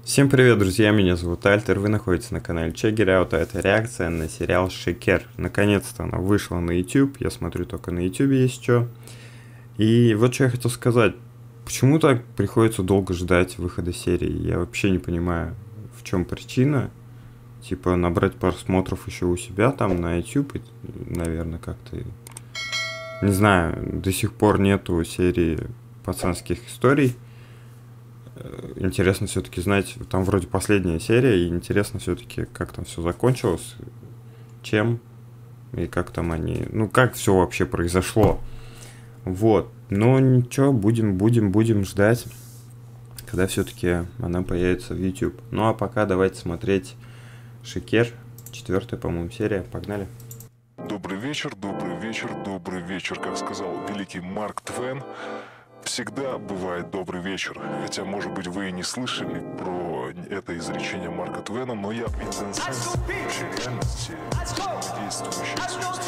Всем привет, друзья, меня зовут Альтер, вы находитесь на канале Check It Out, а это реакция на сериал Шекер. Наконец-то она вышла на YouTube, я смотрю, только на YouTube есть что. И вот что я хотел сказать, почему так приходится долго ждать выхода серии, я вообще не понимаю, в чем причина. Типа набрать просмотров еще у себя там на YouTube, наверное, как-то, не знаю, до сих пор нету серии пацанских историй. Интересно все-таки знать, там вроде последняя серия, и интересно все-таки, как там все закончилось, чем, и как там они, ну как все вообще произошло. Вот, но ничего, будем ждать, когда все-таки она появится в YouTube. Ну а пока давайте смотреть Шекер, 4-я, по-моему, серия, погнали. Добрый вечер, как сказал великий Марк Твен. Всегда бывает добрый вечер, хотя, может быть, вы и не слышали про это изречение Марка Твена, но я инсенсенс вообще реальности действующей.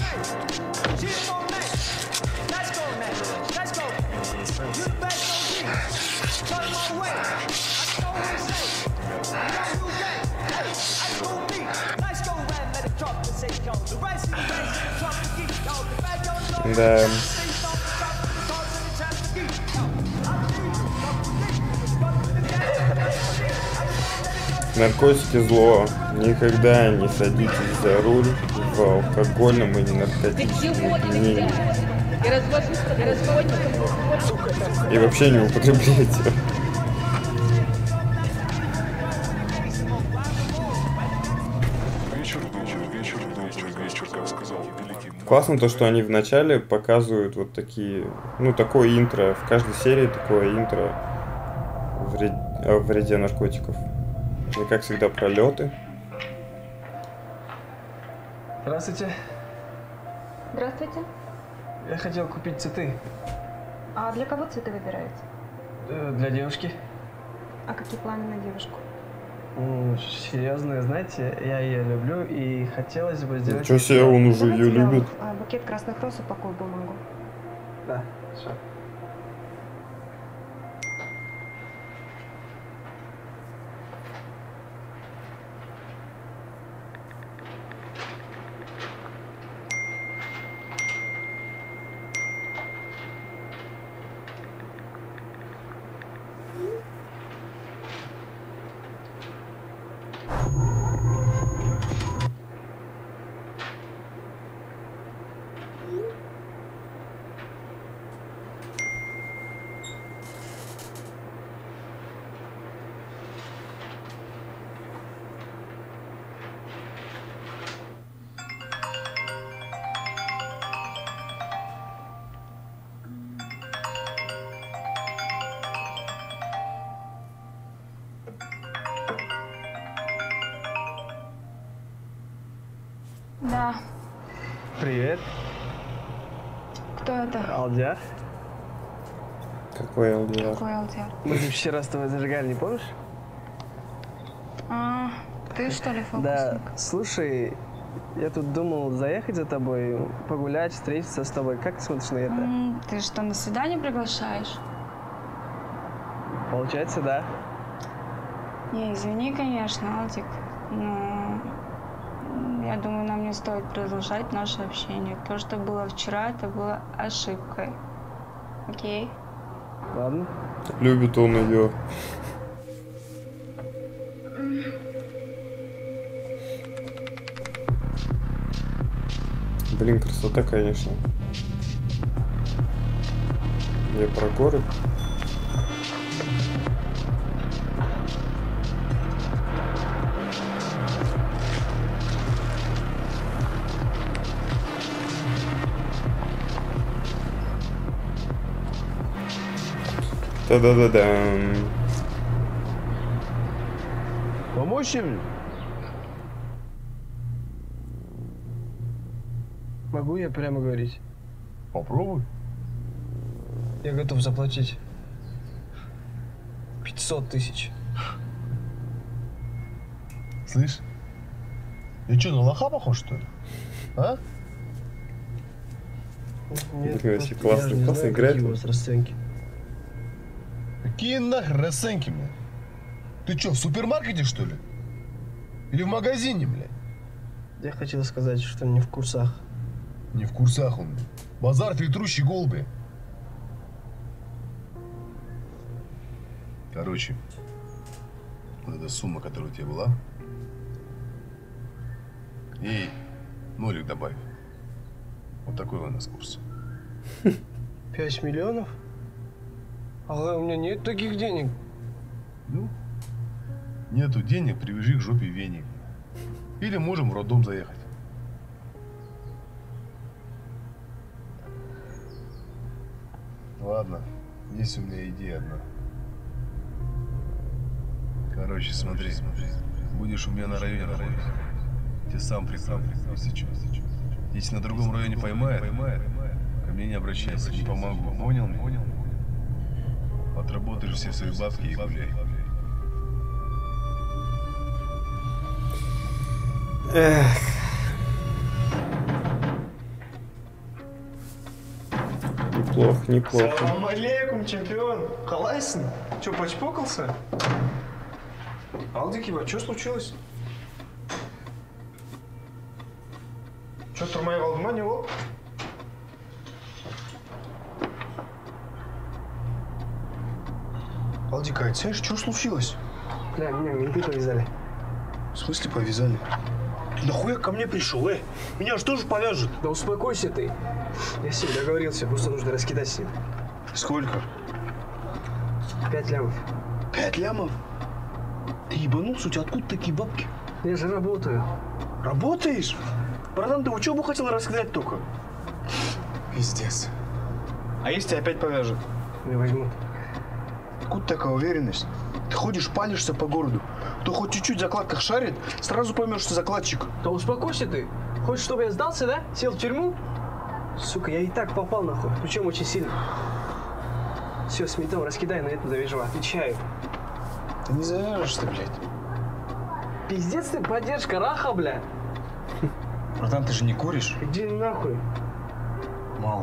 Да. Наркотики зло. Никогда не садитесь за руль в алкогольном или наркотическом опьянении. И вообще не употребляйте. Вечер, как сказал великий Марк. Классно то, что они вначале показывают вот такие, ну, такое интро. В каждой серии такое интро о вреде наркотиков. И, как всегда, пролеты. Здравствуйте. Здравствуйте. Я хотел купить цветы. А для кого цветы выбираете? Для девушки. А какие планы на девушку? Серьезно, знаете, я ее люблю и хотелось бы сделать... Ничего себе, он уже Давайте ее я любит. букет красных роз упакую в бумагу. Да, все. Да. Привет, Кто это? Алдиар. Какой алдиар. Какой Алдиар? Мы же вчера с тобой зажигали, не помнишь? А, ты что ли фокусник? Да, слушай, я тут думал заехать за тобой, погулять, встретиться с тобой. Как ты смотришь на это? Ты что, на свидание приглашаешь? Получается, да. Не, извини, конечно, Алдик, но я думаю, нам не стоит продолжать наше общение. То, что было вчера, это было ошибкой. Окей? Ладно. Любит он ее. Блин, красота, конечно. Я про горы. Да-да-да-да. Помочь им? Могу я прямо говорить? Попробуй. Я готов заплатить 500 тысяч. Слышь, я что, на лоха похож, что ли? А? Нет, Вообще просто классно, я же не классно знаю, играет. какие у вас расценки. Какие нахер расценки, блядь? Ты что, в супермаркете, что ли? Или в магазине, блядь? Я хотел сказать, что не в курсах. Не в курсах он. Базар трятрущий голуби. Короче, вот эта сумма, которая у тебя была, ей нолик добавь. Вот такой у нас курс. 5 миллионов? А у меня нет таких денег. Ну, нету денег, привяжи к жопе веник. Или можем в роддом заехать. Ладно, есть у меня идея одна. Короче, смотри. Будешь у меня на районе работать. Ты сам приправлю, если что. Если на другом районе поймает, ко мне не обращайся, не помогу. Понял меня? Отработаешь все свои бабки и гуляй. Эх. Неплохо, неплохо. Салам алейкум, чемпион. Қалайсың? Че, почпокался? Алдикиба, что случилось? Че, тұрмай қалды ма, не болды? Алдика, айтсайшы, что случилось? Бля, меня менты повязали. В смысле повязали? Ты нахуя ко мне пришел, Меня же тоже повяжут. Да успокойся ты. Я с ним договорился, просто нужно раскидать с ним. Сколько? 5 лямов. 5 лямов? Ты ебанулся? У тебя откуда такие бабки? Я же работаю. Работаешь? Братан, ты учебу хотел раскидать только? Пиздец. А если тебя опять повяжут? Не возьмут. Откуда такая уверенность? Ты ходишь, палишься по городу. Кто хоть чуть-чуть в закладках шарит, сразу поймешь, что закладчик. Да успокойся ты. Хочешь, чтобы я сдался, да? Сел в тюрьму? Сука, я и так попал нахуй. Причем очень сильно. Все, с ментом раскидай, на это завяжу. Отвечаю. Ты не завяжешься, блядь. Пиздец ты, поддержка, раха, бля. Братан, ты же не куришь? Иди нахуй. Мало.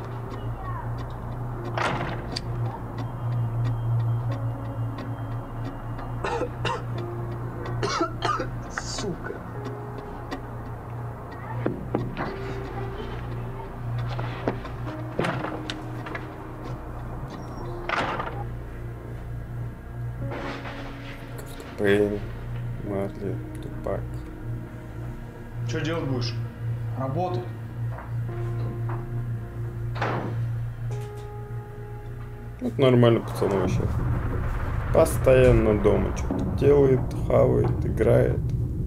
Сука. Пейн, Марли, Тупак. Что делать будешь? Работать. Вот нормально пацаны вообще. Постоянно дома что-то делает, хавает, играет.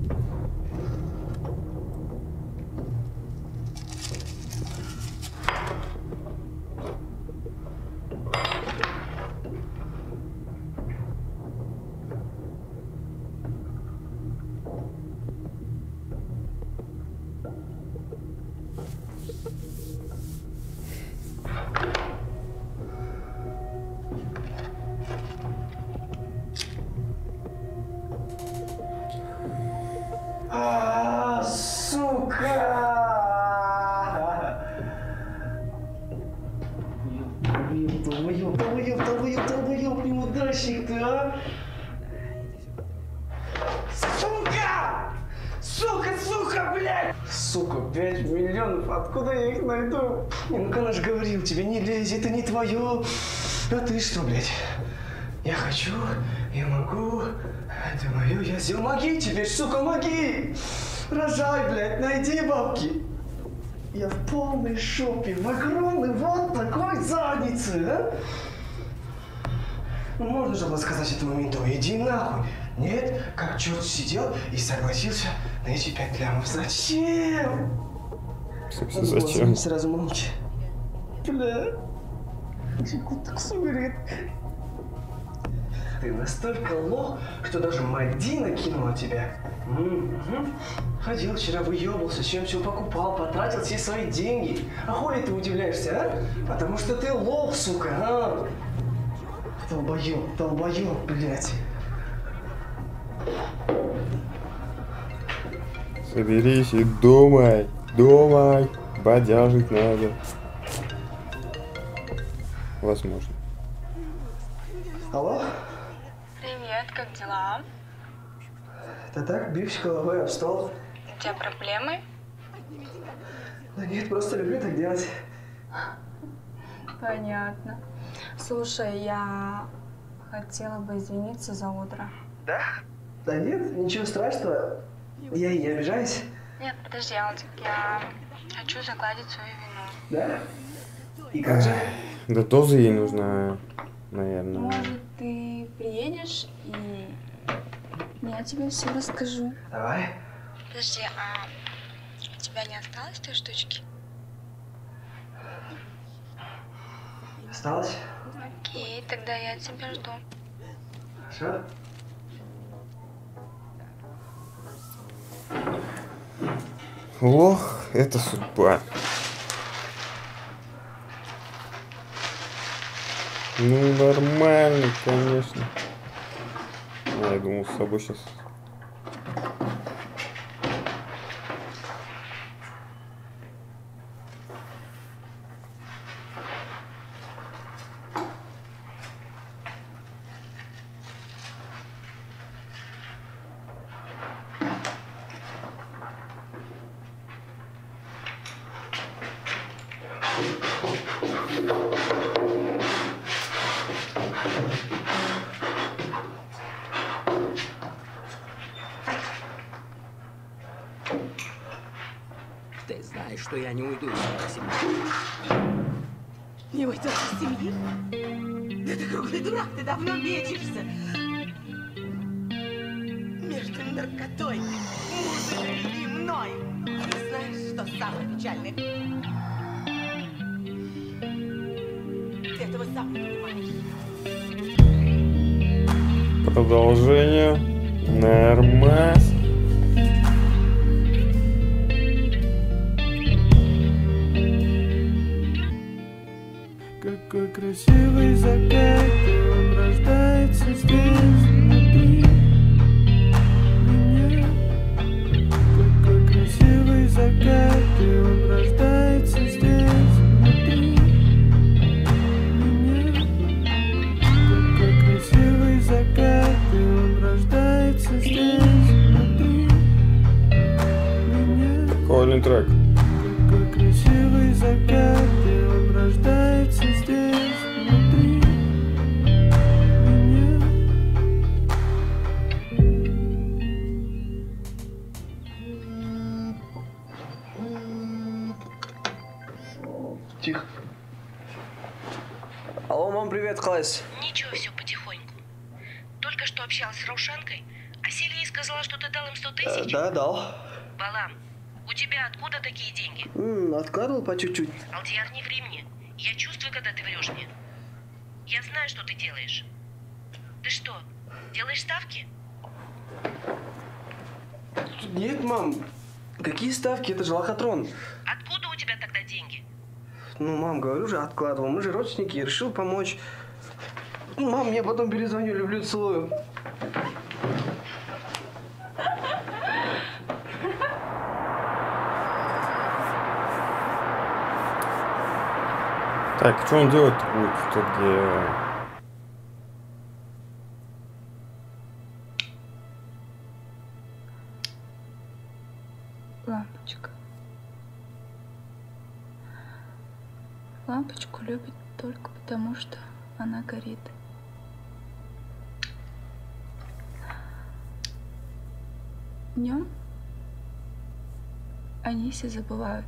Долбоёб, неудачник ты, а? Сука, блядь! Сука, 5 миллионов, откуда я их найду? Ну-ка, я же говорил тебе, не лезь, это не твое. А ты что, блядь? Я хочу, я могу, это мое, я сделал. Моги теперь, сука, моги! Рожай, блядь, найди бабки. Я в полной шопе, в огромной вот такой заднице, а? Ну, можно же было сказать этому менту, иди нахуй. Нет, как черт сидел и согласился на эти 5 лямов. Зачем? Зачем? Сразу молчи. Бля. Так суверен. Ты настолько лох, что даже Мадина кинула тебя. Ходил вчера, выебался, чем все покупал, потратил все свои деньги. А хули ты удивляешься, а? Потому что ты лох, сука, а? Долбоёб, блядь. Соберись и думай. Бодяжить надо. Возможно. Алло? Привет, как дела? Да так, бьюсь головой об стол. У тебя проблемы? Да нет, просто люблю так делать. Понятно. Слушай, я хотела бы извиниться за утро. Да? Да нет, ничего страшного. Я и не обижаюсь. Нет, подожди, Алтик, я хочу загладить свою вину. Да? И как же? Да доза ей нужна, наверное. Может, ты приедешь и я тебе все расскажу. Давай. Подожди, а у тебя не осталось той штучки? Осталось? Окей, тогда я тебя жду. Хорошо. Ох, это судьба. Ну, нормально, конечно. Я думал, с собой сейчас... Ты знаешь, что я не уйду из семьи. Не уйдешь из семьи? Да ты круглый дурак, ты давно мечешься. Между наркотой, музыкой и мной. Ты знаешь, что самое печальное? Ты этого сам не понимаешь. Продолжение. Нормас. Какой красивый закат, и он рождается здесь, внутри меня. Какой красивый закат, и он рождается здесь, внутри меня. Какой красивый закат, и он рождается здесь, внутри меня. Прикольный трек. Какой красивый закат, и он рождается здесь, внутри меня. Тихо. Алло, мам, привет, класс. Ничего, все потихоньку. Только что общалась с Раушанкой, а Селия сказала, что ты дал им 100 тысяч. Да, дал. Балам, у тебя откуда такие деньги? Откладывал по чуть-чуть. Алдияр, не ври мне. Я чувствую, когда ты врешь мне. Я знаю, что ты делаешь. Ты что, делаешь ставки? Нет, мам. Какие ставки? Это же лохотрон. Откуда у тебя тогда деньги? Ну, мам, говорю же, откладывал. Мы же родственники, решил помочь. Мам, я потом перезвоню, люблю, целую. Так, что он делать будет в итоге? Лампочка. Лампочку любят только потому, что она горит. Днем они все забывают.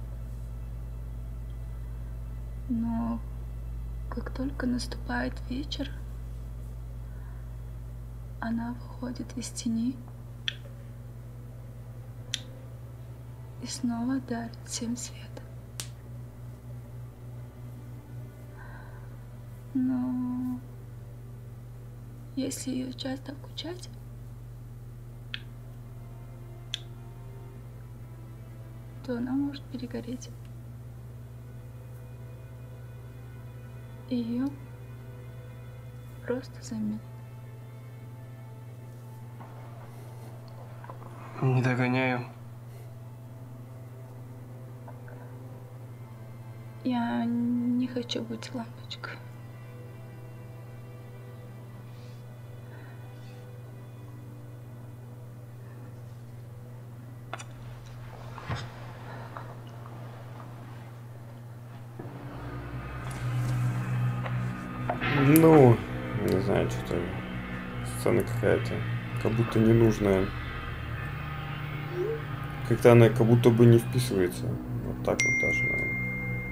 Но как только наступает вечер, она выходит из тени и снова дарит всем свет. Но если ее часто включать, то она может перегореть. И ее просто заменят. Не догоняю. Я не хочу быть лампочкой. Ну, не знаю, что-то сцена какая-то, как будто ненужная. Как-то она как будто бы не вписывается. Вот так вот даже, наверное.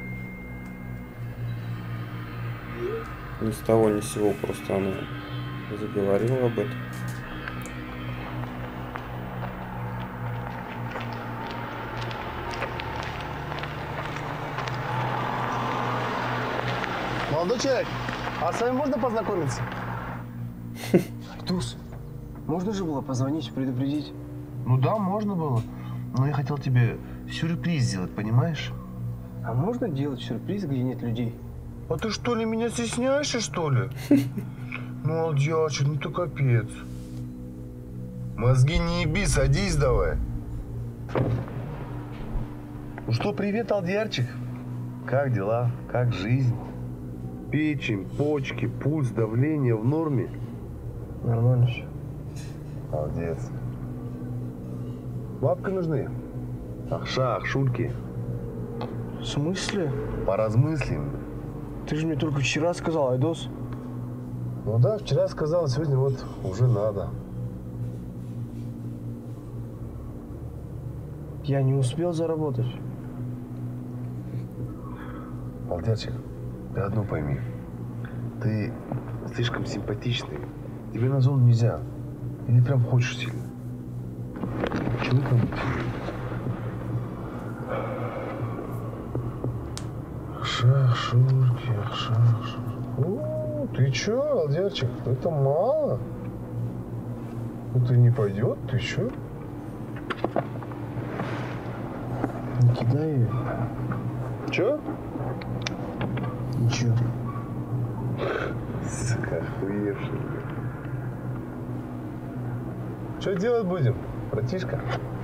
Ни с того, ни с сего просто она заговорила об этом. Молодой человек, а с вами можно познакомиться? Туз, можно же было позвонить, предупредить? Ну да, можно было. Но я хотел тебе сюрприз сделать, понимаешь? А можно делать сюрприз, где нет людей? А ты что ли меня стесняешься, что ли? Ну, Алдиачик, ну ты капец. Мозги не еби, садись давай. Ну что, привет, Алдиарчик. Как дела? Как жизнь? Печень, почки, пульс, давление в норме? Нормально все. Молодец. Бабки нужны? Ахша, ахшульки. В смысле? Поразмыслим. Ты же мне только вчера сказал, Айдос. Ну да, вчера сказал, сегодня вот уже надо. Я не успел заработать. Алдиарчик, ты одно пойми. Ты слишком симпатичный. Тебе на зону нельзя. Или прям хочешь сильно? Чего там? Шашурки, шашурки. О, ты чё, Алдиарчик, это мало? Это не пойдет, ты чё? Не кидай ее. Чё? Ничего. Сука, охуевший. Что делать будем, братишка?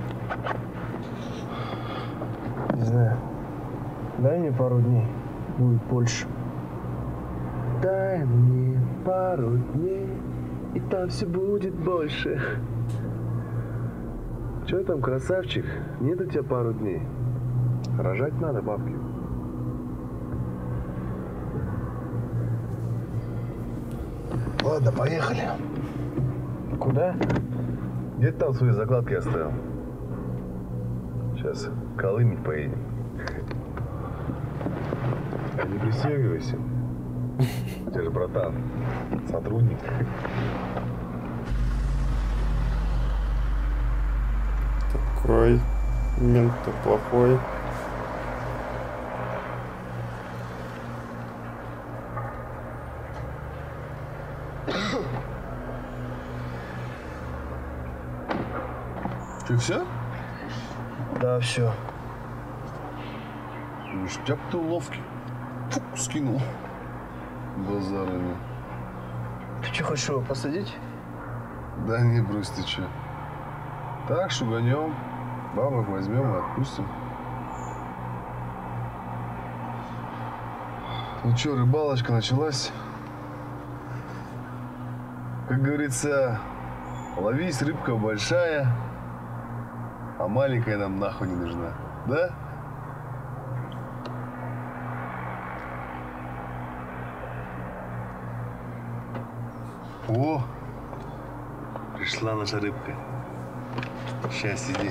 Не знаю. Дай мне пару дней. Будет больше. Дай мне пару дней, и там все будет больше. Че там, красавчик? Нет у тебя пару дней? Рожать надо, бабки. Ладно, поехали. Куда? Где ты там свои закладки оставил? Сейчас колымить поедем. Не пристегивайся. Ты же, братан, сотрудник. Такой мент-то плохой. Ты все? Да, все. Ништяк ты ловкий. Фук, скинул. Базарами. Ты что, хочешь его посадить? Да не, брось ты че. Так, шуганем, бабок возьмем и отпустим. Ну че, рыбалочка началась? Как говорится, ловись, рыбка большая, а маленькая нам нахуй не нужна, да? О, пришла наша рыбка. Сейчас иди.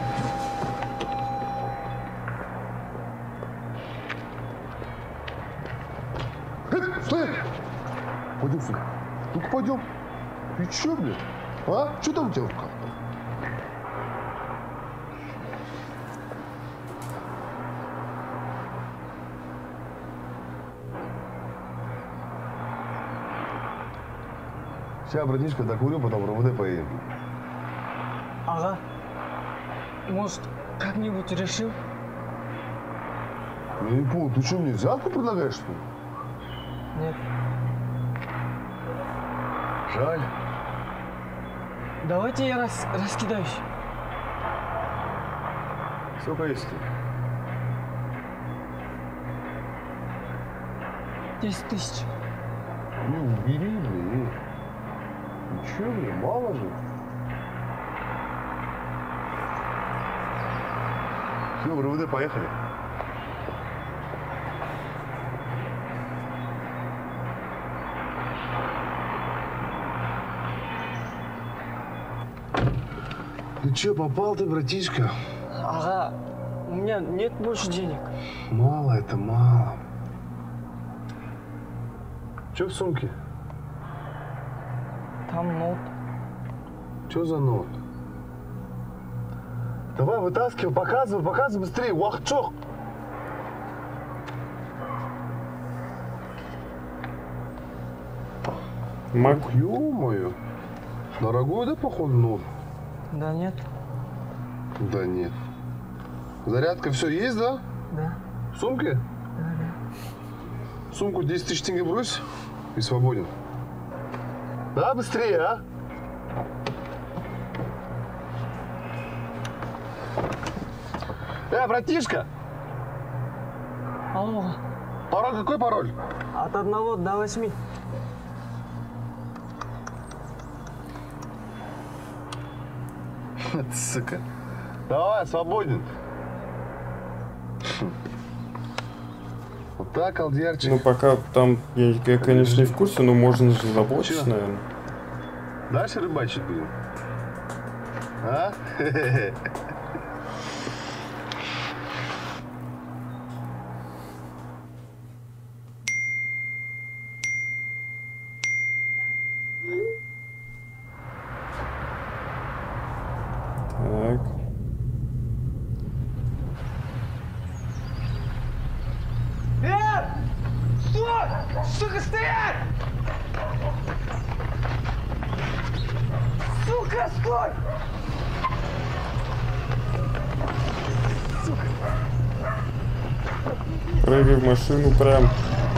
Стой! Пойдем сюда. Ну-ка пойдем. Ты че, блядь? А? Что там у тебя в руках? Сейчас, братишка, докурю, потом в РУВД поедем. Ага. Может, как-нибудь решил? Я не понял, ты что, мне взятку предлагаешь, что ли? Нет. Жаль. Давайте я раскидаюсь. Сколько есть? 10 тысяч. Ну, бери, блин. Ну че, блин, мало же. Все, в РУВД поехали. Ну чё, попал ты, братишка? Ага, у меня нет больше денег. Мало это, мало. Чё в сумке? Там ноут. Чё за ноут? Давай, вытаскивай, показывай, показывай быстрее. Уахчох! Мак. Ё-моё. Дорогой, да, походу, ноут? Да нет. Да нет. Зарядка все есть, да? Да. В сумке? Да. Сумку 10 тысяч тенге брось и свободен. Да, быстрее, а? Братишка! Алло. Пароль какой пароль? От 1 до 8. Сука. Давай, свободен. Вот так, Алдиярчик. Ну, пока там, я, конечно, не в курсе, но можно же заботиться, Чё? наверное. Дальше рыбачить будем? А? Так. Стой! Сука, стоять! Сука, стой! Прыгай в машину прям.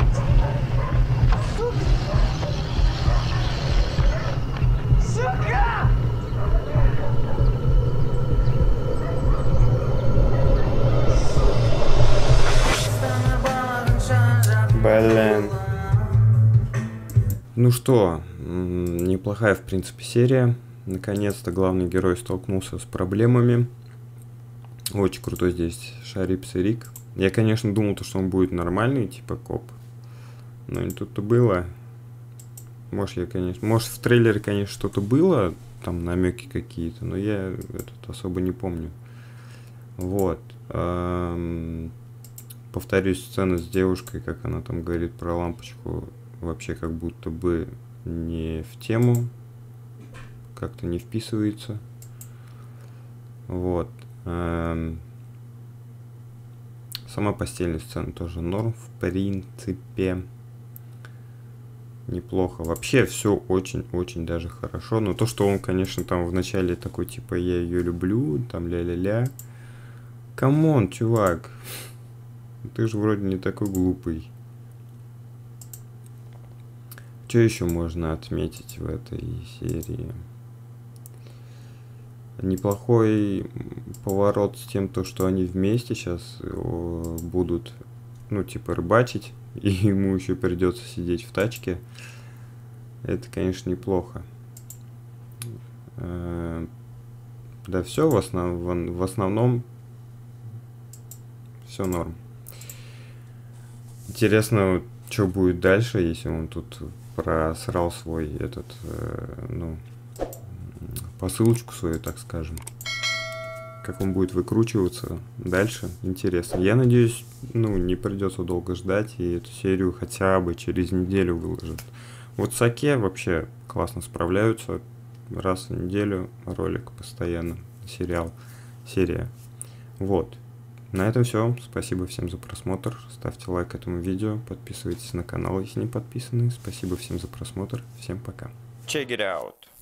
Сука! Блин. Ну что, неплохая, в принципе, серия. Наконец-то главный герой столкнулся с проблемами. Очень крутой здесь Шарип Сирик. Я, конечно, думал, что он будет нормальный, типа коп. Но не тут-то было. Может, в трейлере, конечно, что-то было, там намеки какие-то, но я этот особо не помню. Вот. Повторюсь, сцена с девушкой, как она там говорит про лампочку, вообще как будто бы не в тему, как-то не вписывается. Вот. Сама постельная сцена тоже норм, в принципе. Неплохо. Вообще все очень-очень даже хорошо. Но то, что он, конечно, там в начале такой, типа, я ее люблю, там ля-ля-ля. Камон, чувак. Ты же вроде не такой глупый. Что еще можно отметить в этой серии? Неплохой поворот с тем, что они вместе сейчас будут, ну, типа, рыбачить, и ему еще придется сидеть в тачке. Это, конечно, неплохо. Да, все в основном все норм. Интересно, что будет дальше, если он тут просрал свой этот, ну, посылочку свою, так скажем. Как он будет выкручиваться дальше, интересно. Я надеюсь, ну, не придется долго ждать, и эту серию хотя бы через неделю выложат. Вот Саке вообще классно справляются. Раз в неделю ролик постоянно, серия. Вот. На этом все. Спасибо всем за просмотр. Ставьте лайк этому видео. Подписывайтесь на канал, если не подписаны. Спасибо всем за просмотр. Всем пока. Check it out.